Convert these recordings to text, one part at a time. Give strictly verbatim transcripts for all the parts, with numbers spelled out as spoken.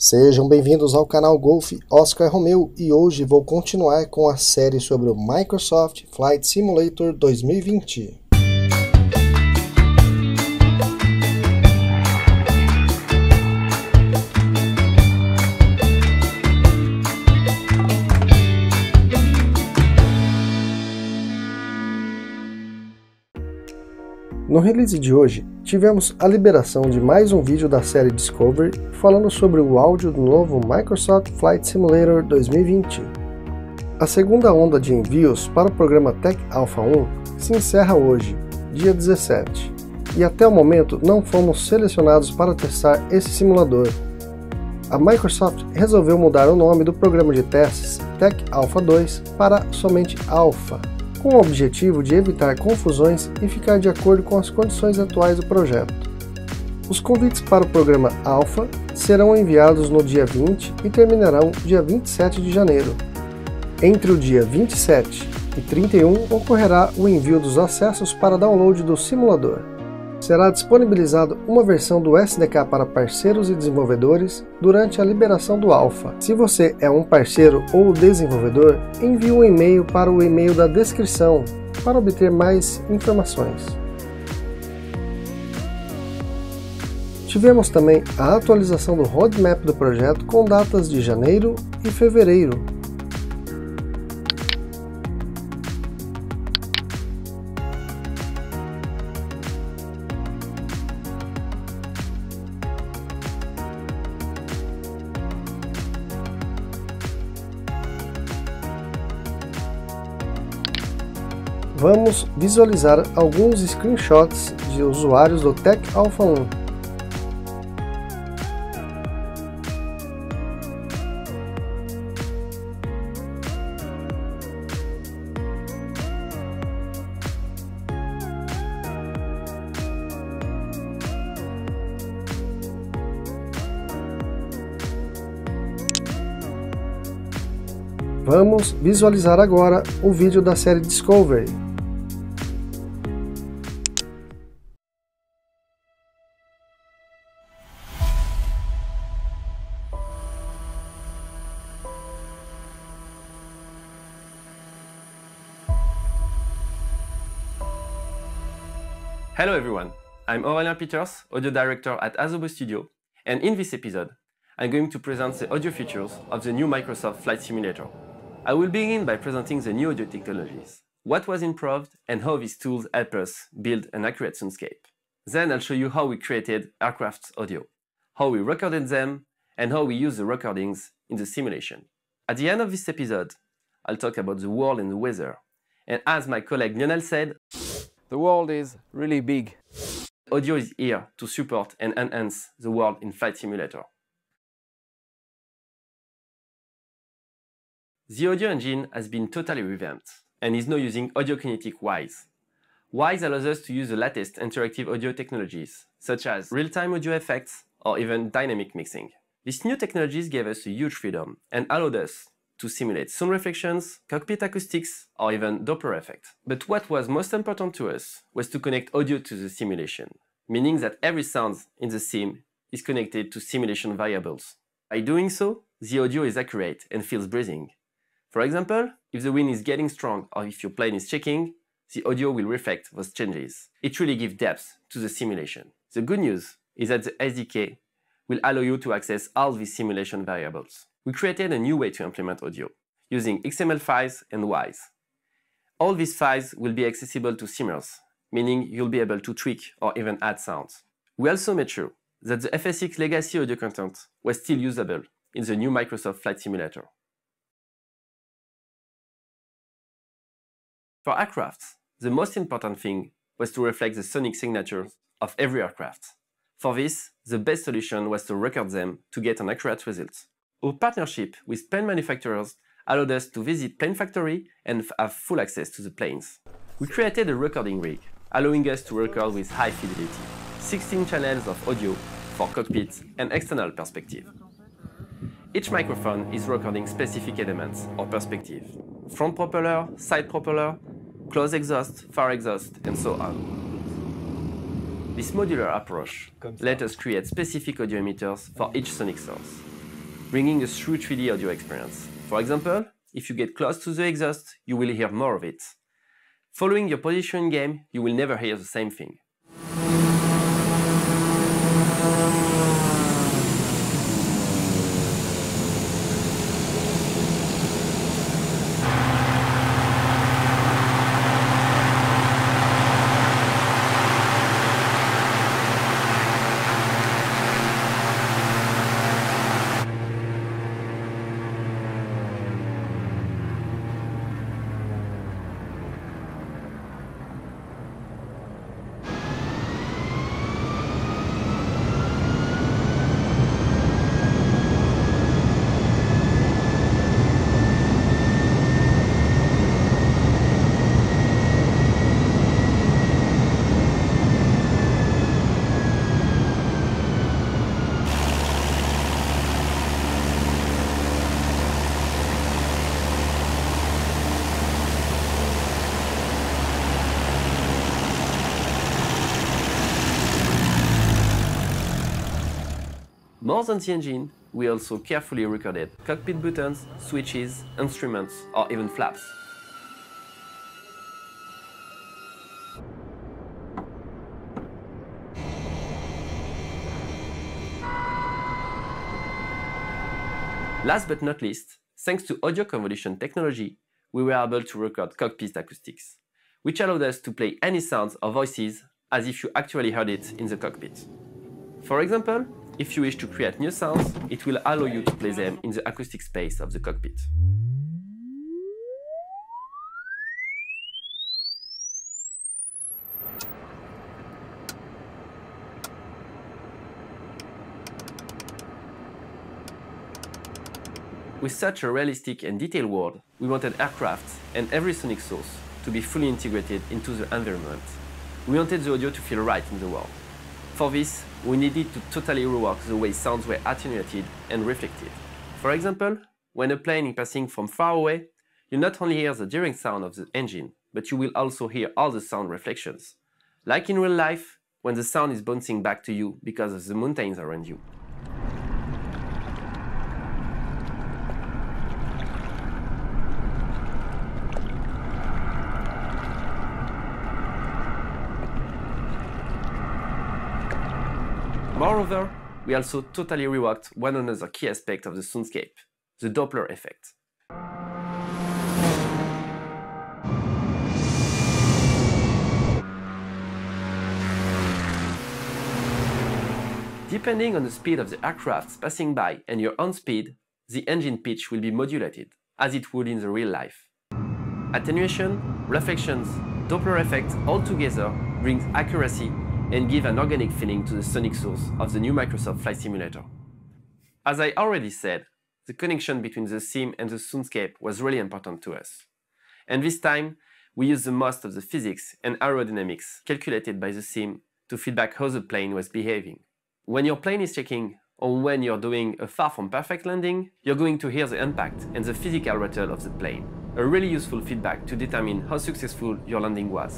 Sejam bem-vindos ao canal Golf Oscar Romeo e hoje vou continuar com a série sobre o Microsoft Flight Simulator dois mil e vinte. No release de hoje, tivemos a liberação de mais um vídeo da série Discovery falando sobre o áudio do novo Microsoft Flight Simulator dois mil e vinte. A segunda onda de envios para o programa Tech Alpha um se encerra hoje, dia dezessete, e até o momento não fomos selecionados para testar esse simulador. A Microsoft resolveu mudar o nome do programa de testes Tech Alpha dois para somente Alpha, com o objetivo de evitar confusões e ficar de acordo com as condições atuais do projeto. Os convites para o programa Alpha serão enviados no dia vinte e terminarão dia vinte e sete de janeiro. Entre o dia vinte e sete e trinta e um ocorrerá o envio dos acessos para download do simulador. Será disponibilizado uma versão do S D K para parceiros e desenvolvedores durante a liberação do Alpha. Se você é um parceiro ou desenvolvedor, envie um e-mail para o e-mail da descrição para obter mais informações. Tivemos também a atualização do roadmap do projeto com datas de janeiro e fevereiro. Vamos visualizar alguns screenshots de usuários do Tech Alpha um. Vamos visualizar agora o vídeo da série Discovery. Hello everyone, I'm Aurélien Peters, audio director at Asobo Studio, and in this episode, I'm going to present the audio features of the new Microsoft Flight Simulator. I will begin by presenting the new audio technologies, what was improved, and how these tools help us build an accurate soundscape. Then I'll show you how we created aircraft audio, how we recorded them, and how we use the recordings in the simulation. At the end of this episode, I'll talk about the world and the weather, and as my colleague Lionel said, the world is really big. Audio is here to support and enhance the world in Flight Simulator. The audio engine has been totally revamped and is now using Audiokinetic Wise. Wise allows us to use the latest interactive audio technologies, such as real-time audio effects or even dynamic mixing. These new technologies gave us a huge freedom and allowed us to simulate sound reflections, cockpit acoustics, or even Doppler effect. But what was most important to us was to connect audio to the simulation, meaning that every sound in the sim is connected to simulation variables. By doing so, the audio is accurate and feels breathing. For example, if the wind is getting strong or if your plane is shaking, the audio will reflect those changes. It really gives depth to the simulation. The good news is that the S D K will allow you to access all these simulation variables. We created a new way to implement audio, using X M L files and Wise. All these files will be accessible to simmers, meaning you'll be able to tweak or even add sounds. We also made sure that the F S X legacy audio content was still usable in the new Microsoft Flight Simulator. For aircrafts, the most important thing was to reflect the sonic signatures of every aircraft. For this, the best solution was to record them to get an accurate result. Our partnership with plane manufacturers allowed us to visit plane factory and have full access to the planes. We created a recording rig, allowing us to record with high fidelity, sixteen channels of audio for cockpit and external perspective. Each microphone is recording specific elements or perspective, front propeller, side propeller, close exhaust, far exhaust, and so on. This modular approach let us create specific audio emitters for each sonic source. bringing a true three D audio experience. For example, if you get close to the exhaust, you will hear more of it. Following your position in game, you will never hear the same thing. More than the engine, we also carefully recorded cockpit buttons, switches, instruments, or even flaps. Last but not least, thanks to audio convolution technology, we were able to record cockpit acoustics, which allowed us to play any sounds or voices as if you actually heard it in the cockpit. For example, if you wish to create new sounds, it will allow you to play them in the acoustic space of the cockpit. With such a realistic and detailed world, we wanted aircraft and every sonic source to be fully integrated into the environment. We wanted the audio to feel right in the world. For this, we needed to totally rework the way sounds were attenuated and reflected. For example, when a plane is passing from far away, you not only hear the direct sound of the engine, but you will also hear all the sound reflections. Like in real life, when the sound is bouncing back to you because of the mountains around you. Moreover, we also totally reworked one another key aspect of the soundscape, the Doppler effect. Depending on the speed of the aircraft passing by and your own speed, the engine pitch will be modulated, as it would in the real life. Attenuation, reflections, Doppler effect all together brings accuracy and give an organic feeling to the sonic source of the new Microsoft Flight Simulator. As I already said, the connection between the sim and the soundscape was really important to us. And this time, we used the most of the physics and aerodynamics calculated by the sim to feedback how the plane was behaving. When your plane is checking, or when you're doing a far from perfect landing, you're going to hear the impact and the physical rattle of the plane, a really useful feedback to determine how successful your landing was.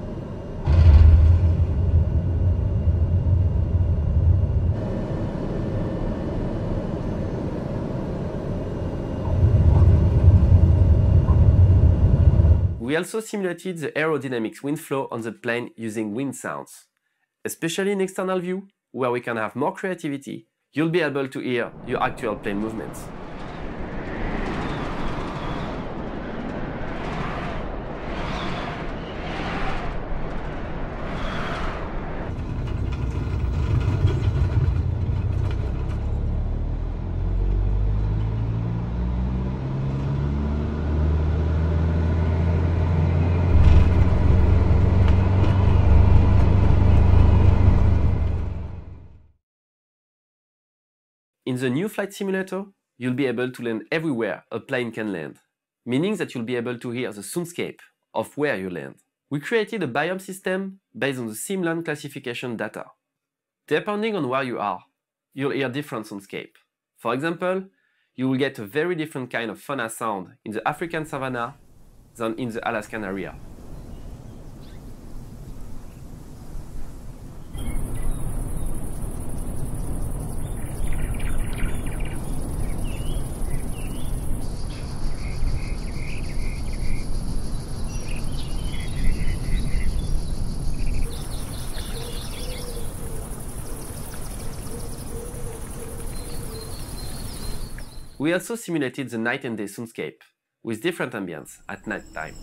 We also simulated the aerodynamics wind flow on the plane using wind sounds. Especially in external view, where we can have more creativity, you'll be able to hear your actual plane movements. In the new flight simulator, you'll be able to land everywhere a plane can land, meaning that you'll be able to hear the soundscape of where you land. We created a biome system based on the SimLand classification data. Depending on where you are, you'll hear different soundscape. For example, you will get a very different kind of fauna sound in the African savanna than in the Alaskan area. We also simulated the night and day soundscape, with different ambience at night time.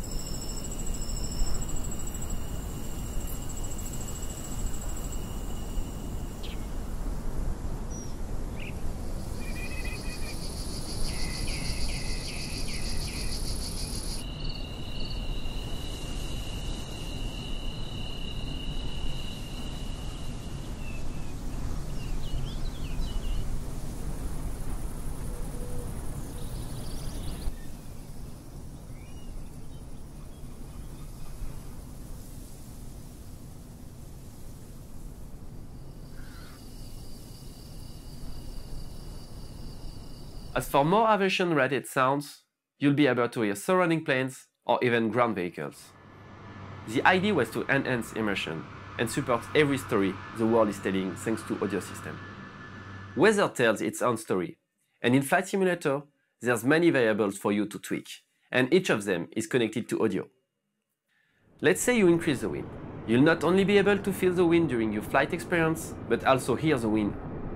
As for more aviation-related sounds, you'll be able to hear surrounding planes or even ground vehicles. The idea was to enhance immersion and support every story the world is telling thanks to audio system. Weather tells its own story, and in Flight Simulator, there's many variables for you to tweak, and each of them is connected to audio. Let's say you increase the wind. You'll not only be able to feel the wind during your flight experience, but also hear the wind.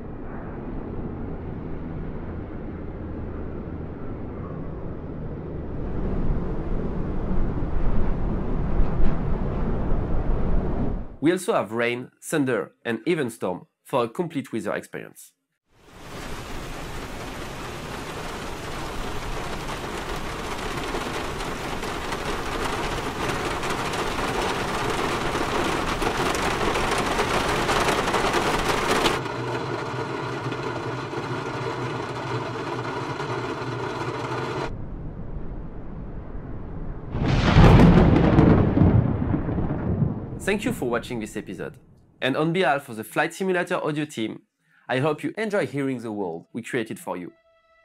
We also have rain, thunder, and even storm for a complete weather experience. Thank you for watching this episode, and on behalf of the Flight Simulator audio team, I hope you enjoy hearing the world we created for you.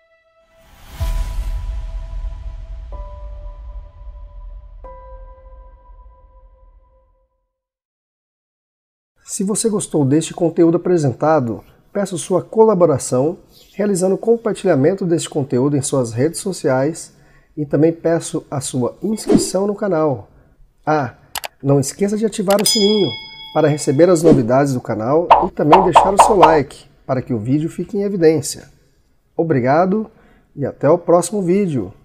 Se você gostou deste conteúdo apresentado, peço sua colaboração, realizando o compartilhamento deste conteúdo em suas redes sociais e também peço a sua inscrição no canal. Ah, não esqueça de ativar o sininho para receber as novidades do canal e também deixar o seu like para que o vídeo fique em evidência. Obrigado e até o próximo vídeo.